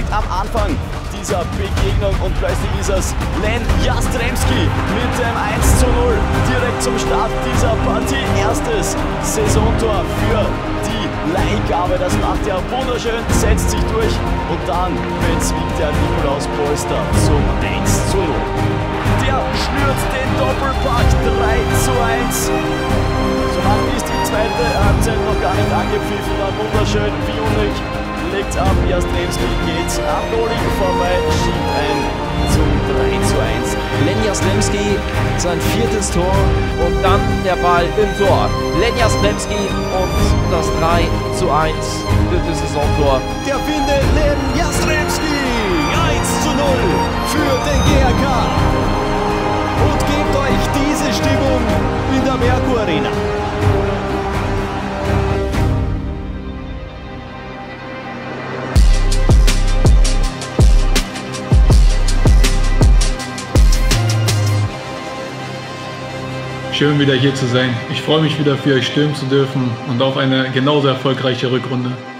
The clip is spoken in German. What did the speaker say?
direkt am Anfang dieser Begegnung und plötzlich ist es Lenn Jastremski mit dem 1:0 direkt zum Start dieser Partie. Erstes Saisontor für die Leihgabe, das macht er wunderschön, setzt sich durch und dann bezwingt der Nikolaus Polster zum 1:0. Der schnürt den Doppelpack 3:1. So lang ist die zweite Halbzeit noch gar nicht angepfiffen, war wunderschön, Bionik legt ab, Jastremski geht am Goalie vorbei, schiebt ein zum 3:1. Lenn Jastremski, sein 4. Tor und dann der Ball im Tor. Lenn Jastremski und das 3:1, 4. Saisontor. Der Finne Lenn Jastremski, 1:0 für den GRK. Und gebt euch diese Stimmung in der Merkur Arena. Schön wieder hier zu sein. Ich freue mich wieder für euch stürmen zu dürfen und auf eine genauso erfolgreiche Rückrunde.